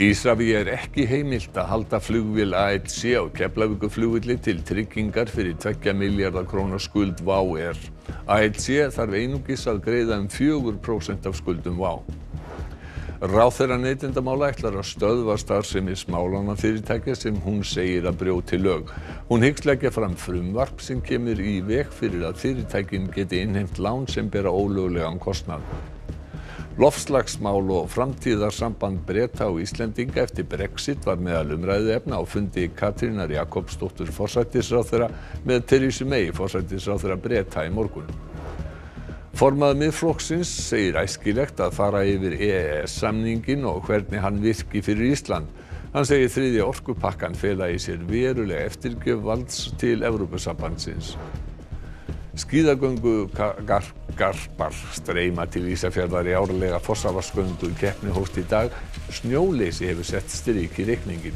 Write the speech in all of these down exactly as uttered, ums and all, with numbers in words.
Isavia er ekki heimilt að halda flugvél A L C á Keflavíkurflugvelli til tryggingar fyrir tveggja milljarða króna skuld WOW air. A L C þarf einungis að greiða um fjögur prósent af skuldum WOW. Ráðherra neytendamála ætlar að stöðva starfsemi smálánafyrirtækja sem hún segir að brjóti lög. Hún hyggst leggja fram frumvarp sem kemur í veg fyrir að fyrirtækin geti innheimt lán sem bera ólöglegan kostnað. Loftslagsmál og framtíðarsamband Breta og Íslendinga eftir Brexit var meðal umræðuefna á fundi Katrínar Jakobsdóttur forsætisráðherra með Theresa May forsætisráðherra Breta í morgun. Formaður Miðflokksins segir æskilegt að fara yfir E E S-samninginn og hvernig hann virki fyrir Ísland. Hann segir þriðja orkupakkann fela í sér verulega eftirgjöf valds til Evrópusambandsins. Skíðagöngu garpar streyma til Ísafjarðar í árlega Fossavarsgöngu keppni hófst í dag. Snjóleysi hefur sett strik í reikninginn.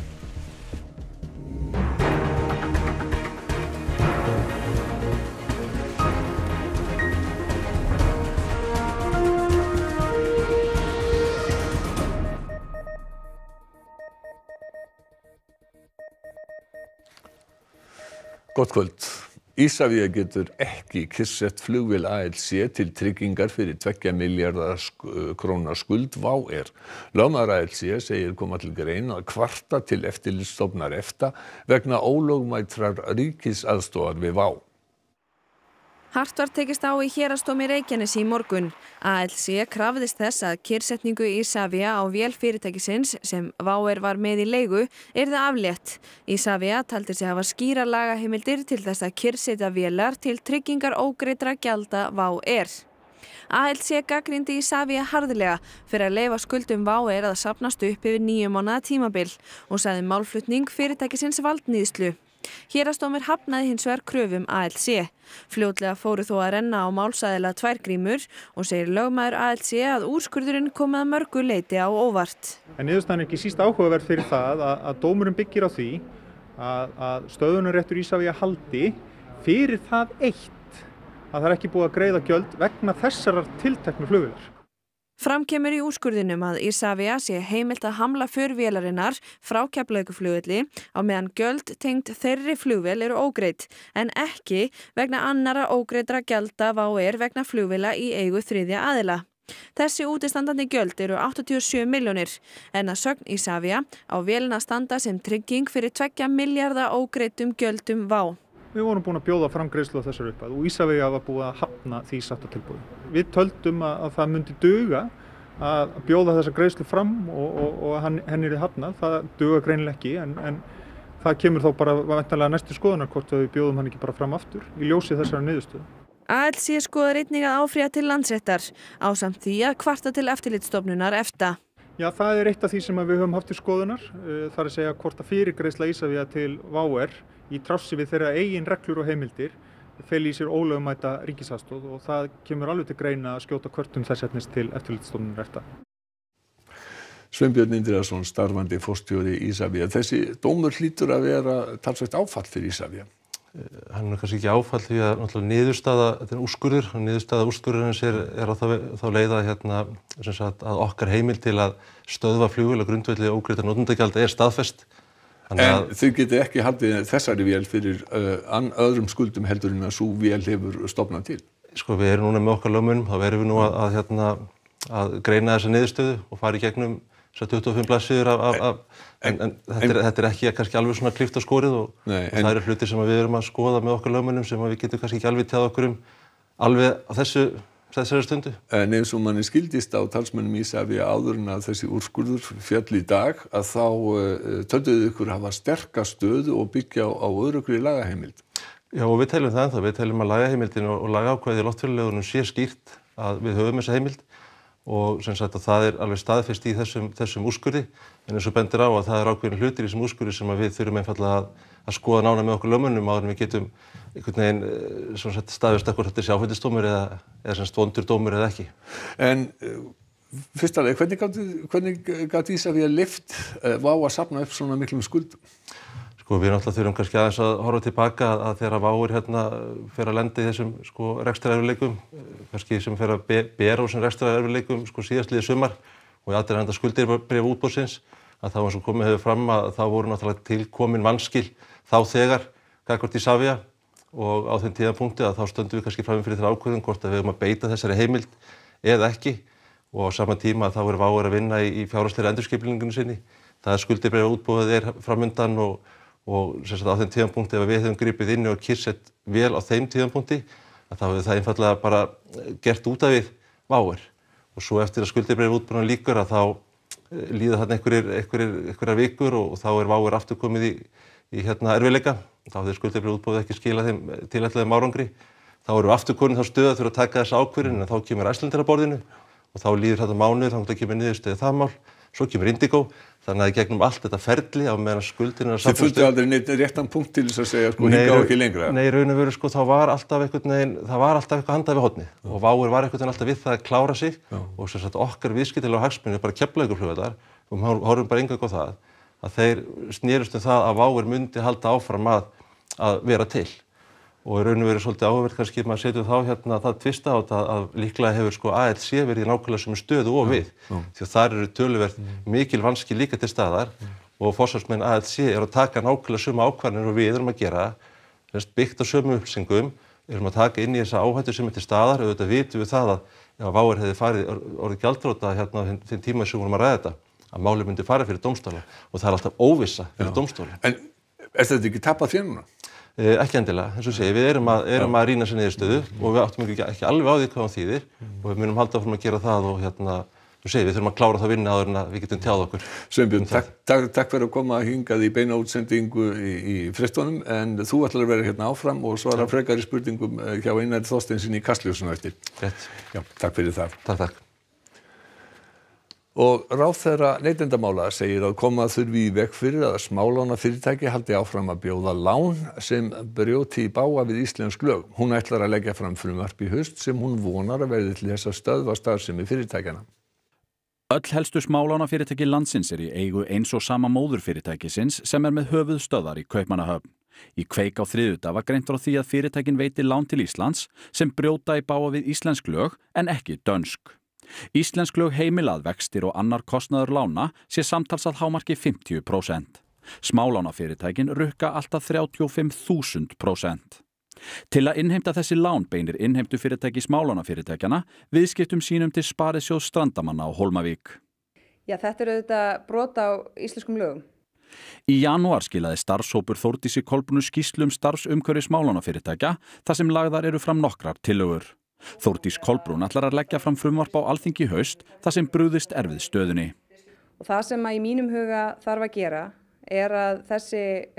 Gott kvöld. Isavia getur ekki kyrrsett flugvél A L C til tryggingar fyrir tveggja milljarða króna skuld WOW air. Lögmaður A L C segir koma til greina að kvarta til eftirlitsstofnunar EFTA vegna ólögmætrar ríkisaðstoðar við WOW. Hart var tekist á í héraðsdómi Reykjanesi í morgun. A L C krafðist þess að kyrrsetningu Isavia á vél fyrirtækisins sem WOW air var með í leigu yrði aflétt. Isavia taldi sig hafa skýra lagaheimildir til þess að kyrrsetja vélar til tryggingar ógreiddra gjalda WOW air. A L C gagnrýndi Isavia harðlega fyrir að leyfa skuldum WOW air að safnast upp yfir níu mánaða tímabil og sagði málflutning fyrirtækisins valdníðslu. Héraðsdómur hafnaði hins vegar kröfum A L C. Fljótlega fóru þó að renna á málsaðila tvær grímur og segir lögmaður A L C að úrskurðurinn kom að mörgu leyti á óvart. En niðurstaðan er ekki síst áhugaverð fyrir það að, að dómurinn byggir á því að, að stöðvunarréttur Isavia haldi fyrir það eitt að það er ekki búið að greiða gjöld vegna þessarar tilteknu flugvélar. Fram kemur í úrskurðinum að Isavia sé heimilt að hamla för vélarinnar frá Keflavíkurflugvelli á meðan gjöld tengd þeirri flugvél eru ógreidd en ekki vegna annarra ógreiddra gjalda WOW air vegna flugvéla í eigu þriðja aðila. Þessi útistandandi gjöld eru áttatíu og sjö milljónir en að sögn Isavia á vélina standa sem trygging fyrir tveggja milljarða ógreiddum gjöldum WOW. Við vorum búin að bjóða fram greiðslu á þessari upphæð og Isavia var búið að hafna því satta tilboði. Við töldum að, að það myndi duga að bjóða þessa greiðslu fram og, og, og hann, henni er hafnað. Það duga greinilega ekki en, en það kemur þá bara væntanlega næstu skoðunar hvort við bjóðum hann ekki bara fram aftur í ljósi þessari niðurstöðu. A L C skoðar einnig að áfrýja til Landsréttar ásamt því að kvarta til eftirlitsstofnunar EFTA. Já, það er eitt af því sem við höfum haft til skoðunar. Það er að segja hvort að fyrirgreiðsla Isavia til WOW air í trássi við þeirra eigin reglur og heimildir feli í sér ólögmæta ríkisaðstoð og það kemur alveg til greina að skjóta kvörtun þess efnis til eftirlitsstofnunar EFTA. Sveinbjörn Indriðason, starfandi forstjóri Isavia. Þessi dómur hlýtur að vera talsvert áfall fyrir Isavia. Hann er kannski ekki áfall því að náttúrulega niðurstaða, þetta er úrskurður, og niðurstaða úrskurðurins er, er á þá, þá leiða hérna, sem sagt, að okkar heimild til að stöðva flugvél á grundvelli ógreiddra notendagjalda er staðfest. En þau geti ekki haldið þessari vél fyrir uh, öðrum skuldum heldur en að sú vél hefur stofnað til? Sko við erum núna með okkar lögmunum, þá verðum við nú að, að, hérna, að greina þessa niðurstöðu og fara í gegnum tuttugu og fimm blaðsíður af, af, af en, en, þetta, en er, þetta er ekki kannski alveg svona klippt og skorið og, nei, og það eru hlutir sem við erum að skoða með okkar lögmunum sem við getum kannski ekki alveg tjáð okkur um alveg á þessu þessari stundu. En eins og manni skildist á talsmönnum Isavia áður en að þessi úrskurður féll í dag að þá uh, tölduðu ykkur hafa sterka stöðu og byggja á, á öruggri lagaheimild. Já og við teljum það ennþá, við teljum að lagaheimildin og, og lagaákvæði í loftferðalögunum sé skýrt að við höfum þessa heimild og sem sagt að það er alveg staðfest í þessum, þessum úrskurði en eins og bendir á að það er ákveðin hlutir í þessum úrskurði sem við þurfum einfaldlega að, að skoða nánar með okkur lögmönnum áður en við getum einhvern veginn svona sett staðfest hvort þetta sé áfellisdómur eða, eða sem vondur dómur eða ekki. En fyrst alveg, hvernig gátu, hvernig gátu Isavia leyft uh, WOW að safna upp svona miklum skuldum? Sko við náttúrulega þurfum kannski aðeins að horfa tilbaka að, að þegar WOW hérna fer að lenda í þessum sko rekstrarerfiðleikum, kannski sem fer að be, bera úr þessum rekstrarerfiðleikum sko síðastliðið sumar og í aðdraganda skuldabréfa útboðsins, að þá eins og komið hefur fram að þá voru náttúrulega til komin vanskil þá þegar gagnvart Isavia og á þeim tímapunkti að þá stöndum við kannski frammi fyrir þeirra ákvörðun hvort að við eigum að beita þessari heimild eða ekki og á sama tíma þá er WOW að vinna í, í fjárhagslegri endurskipulagningu sinni. Það skuldabréfaútboðið er framundan og, og sem sagt á þeim tímapunkti ef við hefum gripið inn og kyrrsett vel á þeim tímapunkti að þá hefur það einfaldlega bara gert út af við WOW og svo eftir að skuldabréfaútboðinu lýkur að þá líða þarna einhverjir, einhverjir, einhverjar vikur og, og þá er WOW aftur komið í, í hérna erfiðleika. Þá hefur skuldabréfaútboðið ekki skilað þeim tilætluðum árangri. Þá erum við aftur komin þá stöðu að þurfa að taka þessa ákvörðun en þá kemur Icelandair að borðinu og þá líður þetta mánuður þangað kemur niðurstöðu það mál, svo kemur Indigo, þannig að í gegnum allt þetta ferli á meðan skuldin er að safnast. Þið funduð aldrei neitt réttan punkt til þess að segja sko hingað og ekki lengra? Nei, raun og veru sko, þá var alltaf einhvern veginn, það var alltaf eitthvað handað við hornið og WOW var einhvern veginn alltaf við það að klára sig Já. Og sem sagt okkar viðskiptalega hagsmunir bara Keflavíkurflugvallar, og við horfum bara eingöngu á það, að þeir snerust um það að WOW myndi halda áfram að, að vera til. Og í raun og veru svolítið áhugavert kannski maður setur þá hérna það tvista á þetta að líklega hefur sko A L C verið í nákvæmlega sömu stöðu og við já, já. Því að þar eru töluvert mm. mikil vanskil líka til staðar mm. og forsvarsmenn A L C eru að taka nákvæmlega sömu ákvarðanir og við erum að gera byggt á sömu upplýsingum, erum að taka inn í þessa áhættu sem er til staðar og auðvitað vitum við það að ef WOW hefði farið orðið gjaldþrota hérna á þeim tíma sem við vorum að ræða þetta að málið myndi fara fyrir dómstóla og það er alltaf óvissa fyrir dómstóla. En er þetta ekki tapað fyrir núna? Eh, ekki endilega, eins og segi, við erum að, erum að rýna sér niðurstöðu og við áttum ekki, ekki alveg á því hvað hún þýðir og við munum halda áfram að gera það og hérna, þú segir, við þurfum að klára það vinna áður en að við getum tjáð okkur. Sveinbjörn, takk, takk, takk fyrir að koma hingað í beina útsendingu í, í fréttunum en þú ætlar að vera hérna áfram og svara frekari spurningum hjá Einari Þorsteinssyni í Kastljósinu eftir. Rétt. Já, takk fyrir það. Takk, takk. Og ráðherra neytendamála segir að koma þurfi í veg fyrir að smálánafyrirtæki haldi áfram að bjóða lán sem brjóti í bága við íslensk lög. Hún ætlar að leggja fram frumvarp í haust sem hún vonar að verði til þess að stöðva starfsemi fyrirtækjanna. Öll helstu smálánafyrirtæki landsins er í eigu eins og sama móðurfyrirtækisins sem er með höfuðstöðvar í Kaupmannahöfn. Í Kveik á þriðjudag var greint frá því að fyrirtækin veiti lán til Íslands sem brjóta í bága við íslensk lög en ekki dönsk. Íslensk lög heimila að vextir og annar kostnaður lána sé samtals að hámarki fimmtíu prósent. Smálánafyrirtækin rukka alltaf þrjátíu og fimm þúsund prósent. Til að innheimta þessi lán beinir innheimtufyrirtæki smálánafyrirtækjana viðskiptum sínum til Sparisjóðs Strandamanna á Hólmavík. Já, þetta er auðvitað brot á íslenskum lögum. Í janúar skilaði starfshópur Þórdísi Kolbrúnu skýrslu um starfsumhverfi smálánafyrirtækja þar sem lagðar eru fram nokkrar tillögur. Þórdís Kolbrún ætlar að leggja fram frumvarp á Alþingi í haust þar sem brugðist er við stöðunni. Og það sem að í mínum huga þarf að gera er að þessi,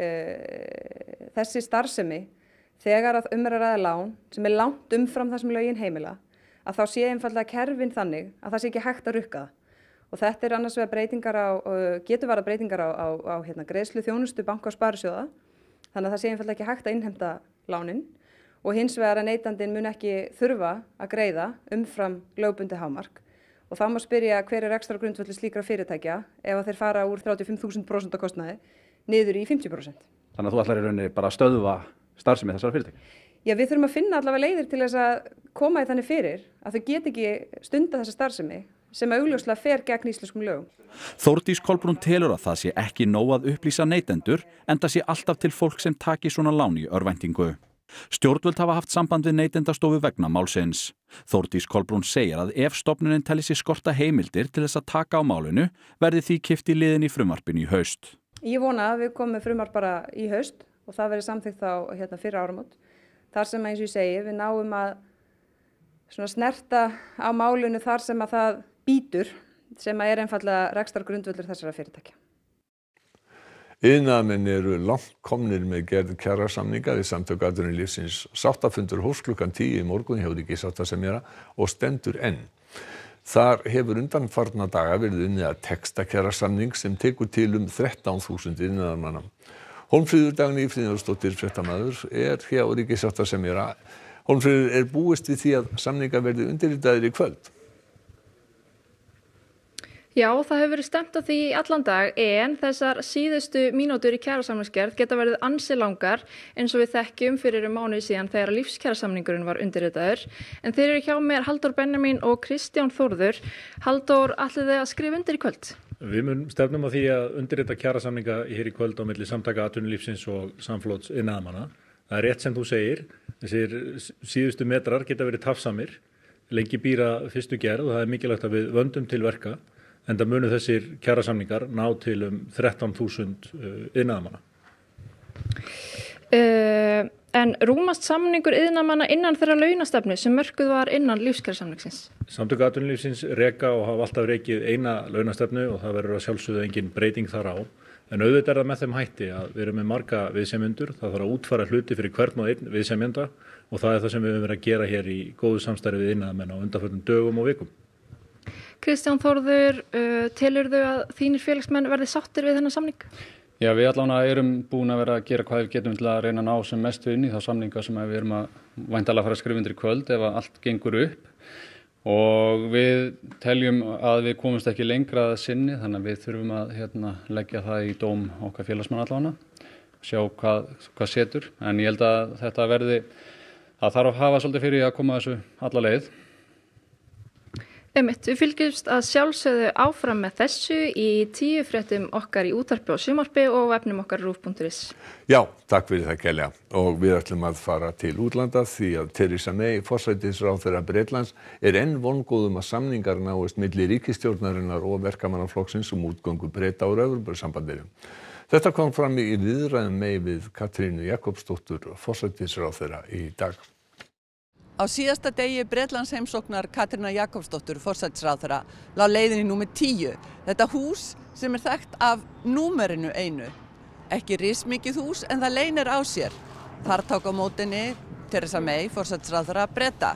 uh, þessi starfsemi þegar að um er að ræða lán sem er langt umfram það sem lögin heimila að þá sé einfaldlega kerfin þannig að það sé ekki hægt að rukka það. Og þetta er annars vegar breytingar á, uh, getur verið breytingar á, á, á hérna, greiðslu þjónustu banka og sparisjóða þannig að það sé einfaldlega ekki hægt að innheimta lánin. Og hins vegar að neytandinn mun ekki þurfa að greiða umfram lögbundið hámark. Og þá má spyrja hver er rekstrargrundvöllur slíkra fyrirtækja ef þeir fara úr þrjátíu og fimm þúsund prósent kostnaði niður í fimmtíu prósent. Þannig að þú ætlar í rauninni bara að stöðva starfsemi þessara fyrirtækja? Já, við þurfum að finna allavega leiðir til þess að koma í þannig fyrir að þau get ekki stunda þessa starfsemi sem augljóslega fer gegn íslenskum lögum. Þórdís Kolbrún telur að það sé ekki nóg að upplýsa neytendur en það sé alltaf til fólk sem taki svona lán í örvæntingu. Stjórnvöld hafa haft samband við Neytendastofu vegna málsins. Þórdís Kolbrún segir að ef stofnunin telji sig skorta heimildir til þess að taka á málinu verði því kippt í liðin í frumvarpinu í haust. Ég vona að við komum með frumvarp bara í haust og það verði samþykkt þá hérna fyrir áramót. Þar sem eins og ég segi við náum að svona snerta á málinu þar sem að það býtur sem að er einfallega rekstrargrundvöllur þessara fyrirtækja. Iðnaðarmenn eru langt komnir með gerð kjarasamninga við Samtök atvinnulífsins. Sáttafundur hófst klukkan tíu í morgun hjá ríkissáttasemjara og stendur enn. Þar hefur undanfarna daga verið unnið að texta kjarasamning sem tekur til um þrettán þúsund iðnaðarmanna. Hólmfríður Dagný Friðjónsdóttir fréttamaður er hjá ríkissáttasemjara. Hólmfríður, er búist við því að samninga verði undirritaðir í kvöld? Já, það hefur verið stefnt á því í allan dag en þessar síðustu mínútur í kjarasamningsgerð geta verið ansi langar eins og við þekkjum fyrir um mánuði síðan þegar lífskjarasamningurinn var undirritaður. En þeir eru hjá mér Halldór Benjamín og Kristján Þórður. Halldór, ætlið þið að skrifa undir í kvöld? Við munum stefnum á því að undirrita kjarasamninga hér í kvöld á milli Samtaka atvinnulífsins og Samflóts iðnaðarmanna. Það er rétt sem þú segir, þessir síðustu metrar geta verið tafsamir, lengi býra fyrstu gerð og það er mikilvægt að við vöndum til verka, enda munu þessir kjarasamningar ná til um þrettán þúsund iðnaðarmanna. Uh, en rúmast samningur iðnaðarmanna innan þeirra launastefnu sem mörkuð var innan lífskjarasamningsins? Samtök atvinnulífsins reka og hafa alltaf rekið eina launastefnu og það verður að sjálfsögðu engin breyting þar á. En auðvitað er það með þeim hætti að við erum með marga viðsemjendur, það þarf að útfæra hluti fyrir hvern og einn viðsemjenda og það er það sem við höfum verið að gera hér í góðu samstarfi við iðnaðarmenn á undanförnum dögum og vikum. Kristján Þórður, uh, telurðu að þínir félagsmenn verði sáttir við þennan samning? Já, við allavega erum búin að vera að gera hvað við getum til að reyna að ná sem mest inn í þá samninga sem við erum að væntanlega fara að skrifa undir í kvöld ef allt gengur upp. Og við teljum að við komumst ekki lengra að sinni, þannig að við þurfum að hérna, leggja það í dóm okkar félagsmann allavega, sjá hvað, hvað setur. En ég held að þetta verði, það þarf að hafa svolítið fyrir að koma þessu alla leið. Einmitt, við fylgjumst að sjálfsögðu áfram með þessu í tíu fréttum okkar í útvarpi og sjónvarpi og vefnum okkar rúv punktur is. Já, takk fyrir það Kelja. Og við ætlum að fara til útlanda því að Theresa May, forsætisráðherra Bretlands, er enn vongóð að samningar náist milli ríkisstjórnarinnar og verkamannaflokksins um útgöngu Breta úr Evrópusambandinu. Þetta kom fram í viðræðum May við Katrínu Jakobsdóttur, forsætisráðherra í dag. Á síðasta degi Bretlands heimsóknar Katrínar Jakobsdóttur, forsætisráðherra, lá leiðin í númer tíu. Þetta hús sem er þekkt af númerinu einu. Ekki rismikið hús en það leynir á sér. Þar tók á mótinni Theresa May, forsætisráðherra Breta.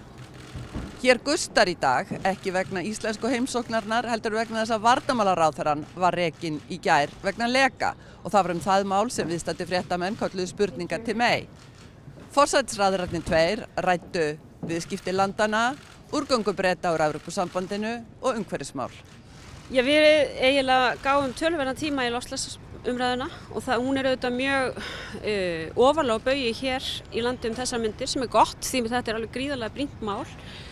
Hér gustar í dag, ekki vegna íslensku heimsóknarnar, heldur vegna þess að varnarmálaráðherrann var rekinn í gær vegna leka og það var um það mál sem viðstaddir fréttamenn kölluðu spurningar til May. Forsætisráðherrarnir tveir ræddu viðskipti landana, úrgöngu Breta úr Evrópusambandinu og umhverfismál. Já, við eiginlega gáum töluverðan tíma í loftslagsumræðuna og það, hún er auðvitað mjög uh, ofarlega á baugi hér í landi um þessar myndir sem er gott því að þetta er alveg gríðarlega brýnt mál.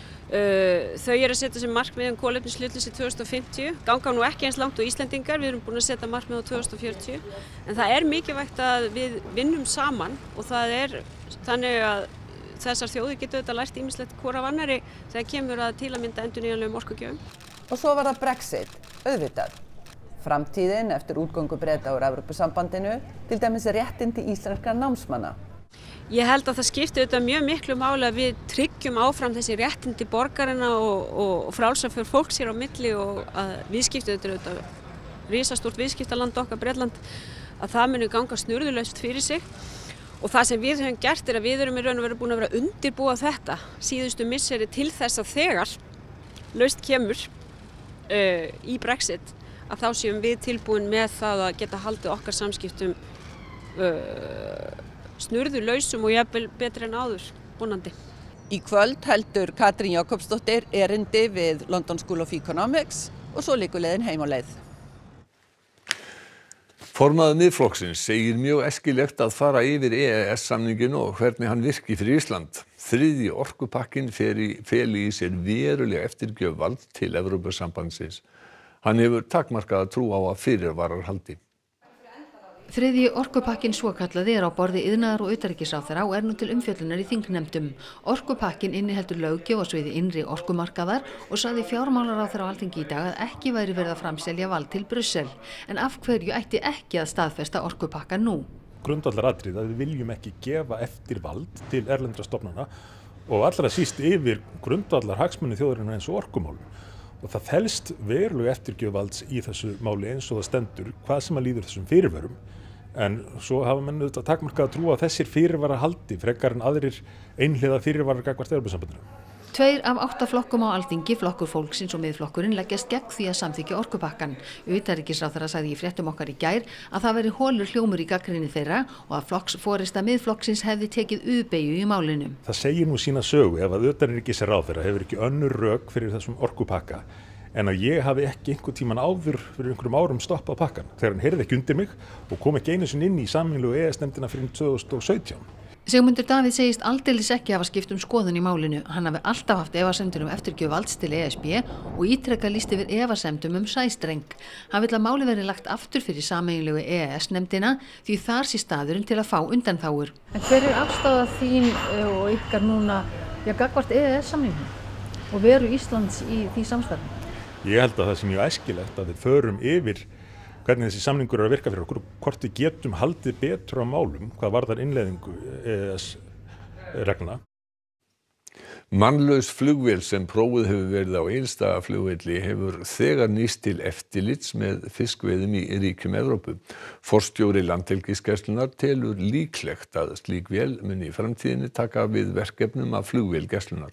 Uh, þau eru að setja sem markmið um kolefnishlutleysi tvö þúsund og fimmtíu, ganga nú ekki eins langt og Íslendingar, við erum búin að setja markmið á tvö þúsund og fjörutíu, en það er mikilvægt að við vinnum saman og það er þannig að þessar þjóðir getur þetta lært ýmislegt hvor af annarri þegar kemur að til að mynda endurnýjanlegum orkugjöfum. Og svo var það Brexit, auðvitað. Framtíðin eftir útgöngu Breta úr Evrópusambandinu, til dæmis réttindi íslenskra námsmanna. Ég held að það skipti auðvitað mjög miklu máli að við tryggjum áfram þessi réttindi borgarina og, og, og frálsa fyrir fólks hér á milli og að viðskipti auðvitað risastórt viðskiptaland okkar Bretland, að það muni ganga snurðulaust fyrir sig. Og það sem við höfum gert er að við erum í raun og veru búin að vera að undirbúa þetta síðustu misseri til þess að þegar laust kemur uh, í Brexit að þá séum við tilbúin með það að geta haldið okkar samskiptum uh, snurðulausum og jafnvel betri en áður, vonandi. Í kvöld heldur Katrín Jakobsdóttir erindi við London School of Economics og svo liggur leiðin heim á leið. Formaður Miðflokksins segir mjög æskilegt að fara yfir E E S-samninginn og hvernig hann virki fyrir Ísland. Þriðji orkupakkinn feli í sér verulega eftirgjöf vald til Evrópusambandsins. Hann hefur takmarkaða trú á að fyrirvarar haldi. Þriðji orkupakkinn svokallaði er á borði iðnaðar og utanríkisráðherra og er nú til umfjöllunar í þingnefndum. Orkupakkinn inniheldur löggjöf á sviði innri orkumarkaðar og sagði fjármálaráðherra á Alþingi í dag að ekki væri verið að framselja vald til Brussel. En af hverju ætti ekki að staðfesta orkupakka nú? Grundvallaratriði að við viljum ekki gefa eftir vald til erlendra stofnana og allra síst yfir grundvallar hagsmuni þjóðarinnar eins og orkumálum. Og það felst verulega eftirgjöf valds í þessu máli eins og það stendur hvað sem að líður þessum fyrirvörum. En svo hafa menn auðvitað takmarkað að trúa að þessir fyrirvarar haldi frekar en aðrir einhliða fyrirvarar gagnvart Evrópusambandinu. Tveir af átta flokkum á Alþingi, Flokkur fólksins og Miðflokkurinn, leggjast gegn því að samþykkja orkupakkann. Utanríkisráðherra sagði í fréttum okkar í gær að það veri holur hljómur í gagnrýni þeirra og að flokksforysta Miðflokksins hefði tekið uðbeygju í málinu. Það segir nú sína sögu ef að utanríkisráðherra hefur ekki önnur rök fyrir þessum orkupakka en að ég hafi ekki einhvern tíman áður fyrir einhverjum árum stoppað pakkan þegar hann heyrði ekki undir mig og kom ekki einu sinni inn í sameiginlegu E E S-nefndina fyrir tvö þúsund og sautján. Sigmundur Davíð segist aldeilis ekki hafa skipt um skoðun í málinu. Hann hafi alltaf haft efasemdir um eftirgjöf valds til E S B og ítrekað lýst yfir efasemdum um sæstreng. Hann vill að málið verði lagt aftur fyrir sameiginlegu E E S-nefndina því þar sé staðurinn til að fá undanþágur. En hver er afstaða þín og ykkar núna ja, gagnvart E E S-samningnum og veru Íslands í því samstarfi? Ég held að það sé mjög æskilegt að við förum yfir hvernig þessi samningur er að virka fyrir okkur, hvort við getum haldið betur á málum, hvað varðar innleiðingu E E S-reglna. Mannlaus flugvél sem prófuð hefur verið á Egilsstaðaflugvelli hefur þegar nýst til eftirlits með fiskveiðum í ríkjum Evrópu. Forstjóri Landhelgisgæslunnar telur líklegt að slík vél muni í framtíðinni taka við verkefnum af flugvél Gæslunnar.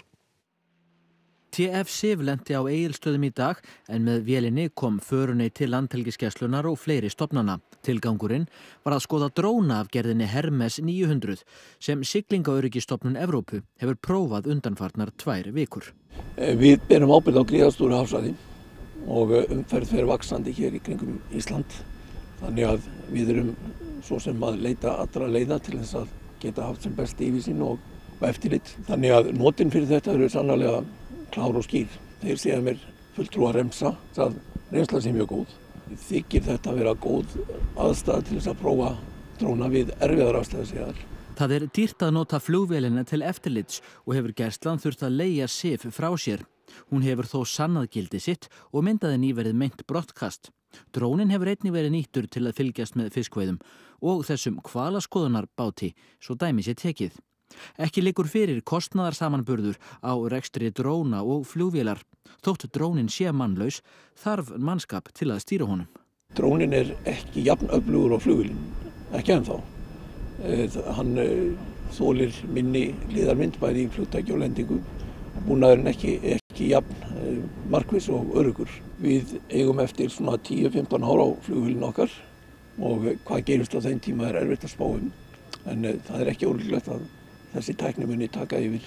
T F Sif lenti á Egilsstöðum í dag en með vélinni kom förunni til Landhelgisgæslunnar og fleiri stofnana. Tilgangurinn var að skoða dróna af gerðinni Hermes níu hundruð sem Siglingaöryggistofnun Evrópu hefur prófað undanfarnar tvær vikur. Við berum ábyrgð á gríðarstóru hafsvæði og umferð fer vaxandi hér í kringum Ísland. Þannig að við erum svo sem að leita allra leiða til þess að geta haft sem best yfirsýn og eftirlit. Þannig að notin fyrir þetta eru sannarlega klár og skýr. Þeir segja mér fulltrúa Remsa að reynslan sé mjög góð. Þykir þetta að vera góð aðstæða til þess að prófa dróna við erfiðar aðstæður séðar. Það er dýrt að nota flugvélina til eftirlits og hefur Gæslan þurft að leigja Sif frá sér. Hún hefur þó sannað gildi sitt og myndaði nýverið meint brottkast. Drónin hefur einnig verið nýttur til að fylgjast með fiskveiðum og þessum hvalaskoðunarbáti, svo dæmi sé tekið. Ekki liggur fyrir kostnaðarsamanburður á rekstri dróna og flugvélar. Þótt drónin sé mannlaus, þarf mannskap til að stýra honum. Drónin er ekki jafn öflugur á flugvélin, ekki ennþá. Hann þolir minni liðarmynd bæði í flugtæki og lendingu. Búnaðurinn ekki, ekki jafn markviss og öruggur. Við eigum eftir svona tíu til fimmtán ár á flugvélin okkar og hvað gerist á þeim tíma er erfitt að spá um. En það er ekki ólíklegt að þessi tækni muni taka yfir.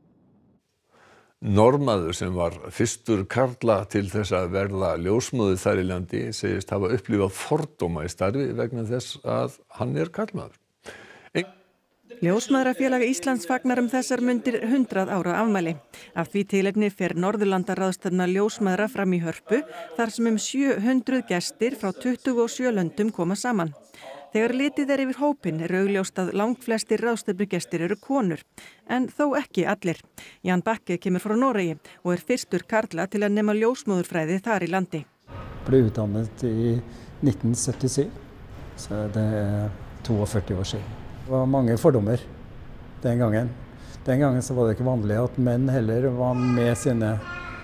Norðmaður sem var fyrstur karla til þess að verða ljósmóðir þar í landi segist hafa upplifað fordóma í starfi vegna þess að hann er karlmaður. Ein... Ljósmæðrafélag Íslands fagnar um þessar mundir hundrað ára afmæli. Af því tilefni fer Norðurlandaráðstefna ljósmæðra fram í Hörpu þar sem um sjö hundruð gestir frá tuttugu og sjö löndum koma saman. Þegar litið er yfir hópinn er augljóst að langflestir ráðstefnugestir eru konur, en þó ekki allir. Jan Bakke kemur frá Noregi og er fyrstur karla til að nema ljósmóðurfræði þar í landi. Ble utdannet i nitten syttisju, så det er førti år siden. Det var mange fordommer den gangen. Den gangen så var det ikke vanlig at menn heller var med sine,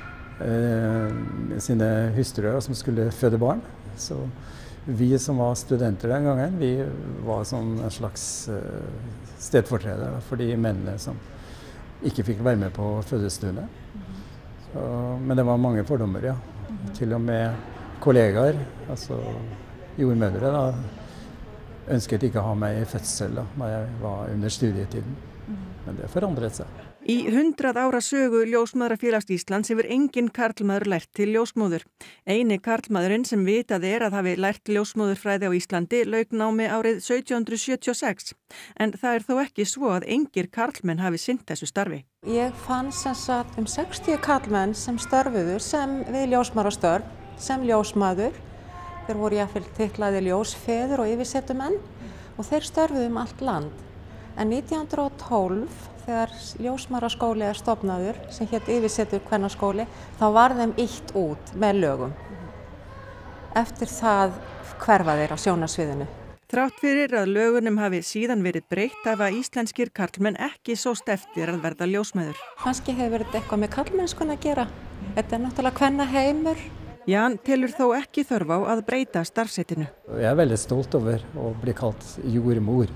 eh, sine hustruer som skulle føde barn. Så vi som var studenter den gangen, vi var som en slags stedfortreder for de mennene som ikke fikk være med på fødestuene. Så, men det var mange fordommer, ja. Til og med kollegaer, altså jordmødre, da, ønsket ikke å ha meg i fødsel da, når jeg var under studietiden. Men det forandret seg. Í hundrað ára sögu Ljósmæðrafélags Íslands hefur enginn karlmaður lært til ljósmóður. Eini karlmaðurinn sem vitað er að hafi lært ljósmóðurfræði á Íslandi lauk námi árið sautján hundruð sjötíu og sex. En það er þó ekki svo að engir karlmenn hafi sinnt þessu starfi. Ég fann sem sagt um sextíu karlmenn sem störfuðu sem við ljósmæðrastörf, sem ljósmæður. Þeir voru jafnvel titlaði ljósfeður og yfirsetumenn og þeir störfuðu um allt land. En nítján hundruð og tólf þegar ljósmæðraskóli er stofnaður sem hét yfirsetur kvennaskóli, þá var þeim ýtt út með lögum. Eftir það hverfa þeir á sjónarsviðinu. Þrátt fyrir að lögunum hafi síðan verið breytt hafa íslenskir karlmenn ekki sóst eftir að verða ljósmæður. Kannski hefur þetta eitthvað með karlmennskuna að gera. Þetta er náttúrulega kvennaheimur. Jan telur þó ekki þörf á að breyta starfsheitinu. Jeg er veldig stolt over å bli kalt jordmor.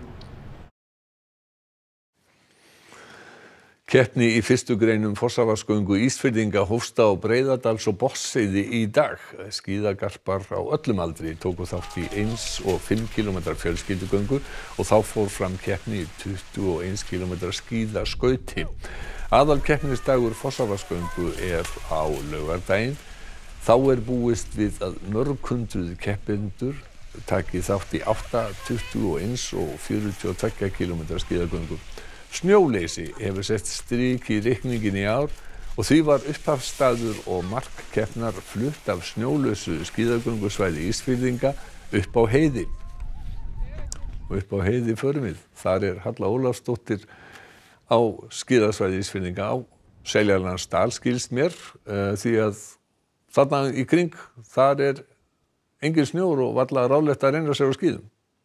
Keppni í fyrstu greinum Fossavarsgöngu Ísfirðinga hófst á Breiðadals og Botnsheiði í dag. Skíðagarpar á öllum aldri tóku þátt í eins og fimm kílómetra fjölskyldugöngu og þá fór fram keppni í tuttugu og eins kílómetra skíðaskauti. Aðalkeppnisdagur Fossavarsgöngu er á laugardaginn. Þá er búist við að mörg hundruð keppendur taki þátt í átta, tuttugu og eins og fjörutíu og tveggja kílómetra skíðagöngu. Snjóleysi hefur sett strik í reikninginn í ár og því var upphafsstaður og mark keppnar flutt af snjólausu skíðagöngusvæði Ísfirðinga upp á heiði. Og upp á heiði förum við. Þar er Halla Ólafsdóttir á skíðasvæði Ísfirðinga á Seljalandsdal, skilst mér, uh, því að þarna í kring, þar er engin snjór og varla ráðlegt að reyna sér á skíðum.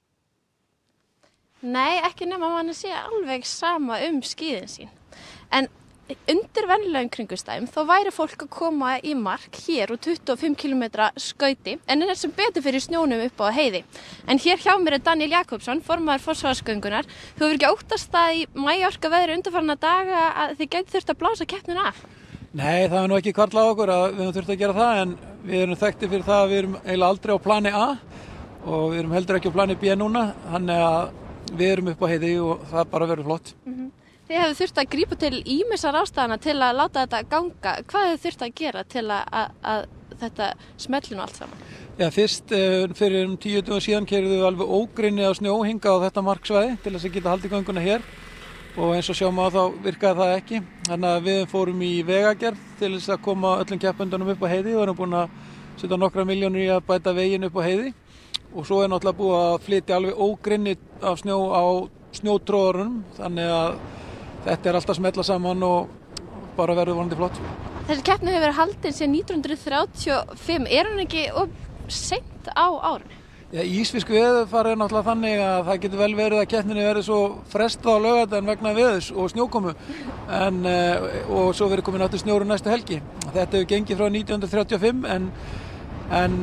Nei, ekki nema mann sé alveg sama um skíðin sín. En undir venjulegum kringumstæðum þá væri fólk að koma í mark hér úr tuttugu og fimm kílómetra skauti en er sem betur fyrir snjónum upp á heiði. En hér hjá mér er Daniel Jakobsson, formaður forsvarsgöngunnar. Þú hefur ekki óttast það í maíorka veðri undanfarna daga að þið gæti þurft að blása keppnina af? Nei, það er nú ekki hvarflað á okkur að við höfum þurft að gera það en við erum þekktir fyrir það að við erum eiginlega aldrei á plani A og við erum heldur ekki á plani B núna, þannig að við erum upp á heiði og það bara verður flott. Mm-hmm. Þið hefur þurft að grípa til ýmissa ráðstafana til að láta þetta ganga. Hvað hefur þurft að gera til að, að, að þetta smelli nú allt saman? Já, fyrst fyrir um tíu dögum síðan keyrðum við alveg ógrynni á snjó hingað á þetta marksvæði til þess að geta haldið gönguna hér og eins og sjáum að þá virkaði það ekki. Þannig að við fórum í vegagerð til þess að koma öllum keppendunum upp á heiði og erum búin að setja nokkra milljónir í að bæta veginn upp á heiði. Og svo er náttúrulega búið að flytja alveg ógrynni af snjó á snjótróðurunum, þannig að þetta er alltaf smetla saman og bara verður vonandi flott. Þessi keppni hefur verið haldin síðan nítján hundruð þrjátíu og fimm. Er hún ekki of seint á árinu? Já, ísfisk veðurfar er náttúrulega þannig að það getur vel verið að keppninni verið svo frestað á laugardaginn vegna veðurs og snjókomu en, og svo verið komin áttur snjóru næstu helgi. Þetta hefur gengið frá nítján hundruð þrjátíu og fimm en, en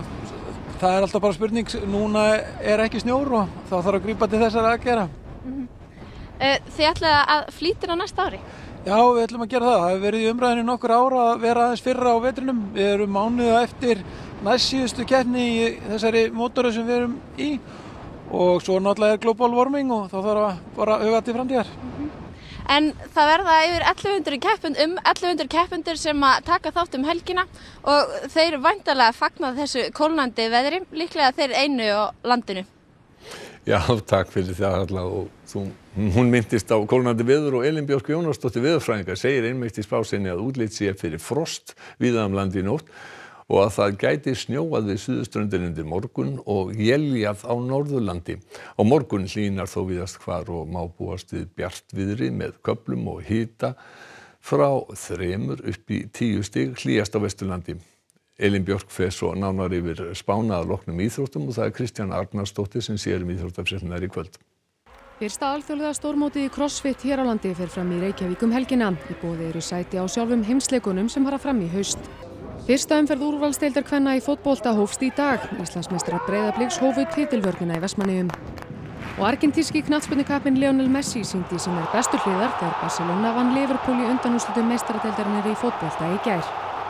það er alltaf bara spurning, núna er ekki snjór og þá þarf að grípa til þessar aðgerða. Mm-hmm. Þið ætlaði að flýtir á næsta ári? Já, við ætlum að gera það. Það hefur verið í umræðinu nokkur ára að vera aðeins fyrra á vetrinum. Við erum mánuða eftir næst síðustu keppni í þessari mótoru sem við erum í og svo náttúrulega er global warming og þá þarf að bara huga til framtíðar. Mm-hmm. En það verða yfir ellefu hundruð keppend, um ellefu hundruð keppendur sem að taka þátt um helgina og þeir væntanlega fagna þessu kólnandi veðri, líklega þeir einu á landinu. Já, takk fyrir það Halla og þú, hún myndist á kólnandi veður og Elín Björk Jónasdóttir veðurfræðingur segir einmitt í spásinni að útlit sé fyrir frost víða um land í nótt og að það gæti snjóað við suðurströndinni undir morgun og éljað á Norðurlandi. Á morgun hlýnar þó víðast hvar og má búast við bjartviðri með köflum og hita frá þremur upp í tíu stig hlýjast á Vesturlandi. Elín Björk fer svo nánar yfir spána að loknum íþróttum og það er Kristjana Arnarsdóttir sem sér um íþróttafréttirnar í kvöld. Fyrsta alþjóðlega stórmótið í crossfit hér á landi fer fram í Reykjavík um helgina. Í boði eru sæti á sjálfum heimsleikunum sem fara fram í haust. Fyrsta umferð úrvalsdeildar kvenna í fótbolta hófst í dag. Íslandsmeistarar Breiðabliks hófu titilvörnina í Vestmannaeyjum. Og argentíski knattspyrnukappinn Lionel Messi sýndi sínar bestu hliðar þegar Barcelona vann Liverpool í undanúrslitum meistaradeildarinnar í fótbolta í gær.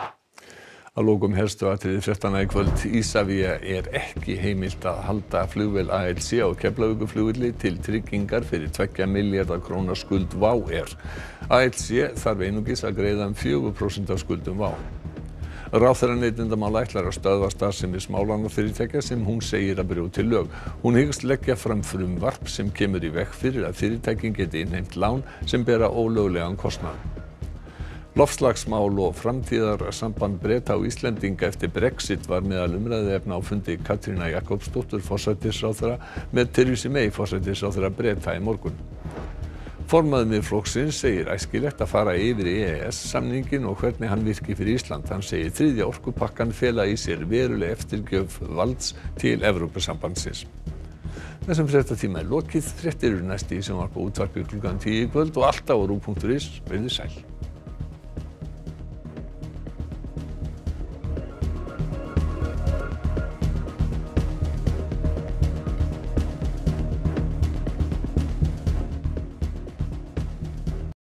Að lokum helstu atriði fréttanna í kvöld. Isavia er ekki heimilt að halda flugvél A L C á Keflavíkurflugvelli til tryggingar fyrir tveggja milljarða króna skuld WOW air. A L C þarf einungis að greiða um fjögur prósent af skuldum WOW. Ráðherra neytendamála ætlar að stöðva starfsemi smálánafyrirtækja sem hún segir að brjóti lög. Hún hyggst leggja fram frumvarp sem kemur í veg fyrir að fyrirtækin geti innheimt lán sem bera ólöglegan kostnað. Loftslagsmál og framtíðarsamband Breta og Íslendinga eftir Brexit var meðal umræðuefna á fundi Katrínar Jakobsdóttur forsætisráðherra með Theresa May forsætisráðherra Breta í morgun. Formaður Miðflokksins segir æskilegt að fara yfir E E S samninginn og hvernig hann virki fyrir Ísland. Hann segir þriðja orkupakkann fela í sér veruleg eftirgjöf valds til Evrópusambandsins. Þessum fréttatíma er lokið. Fréttir eru næst í sjónvarpi og útvarpi klukkan tíu í kvöld og alltaf á ruv punktur is. Verið sæl.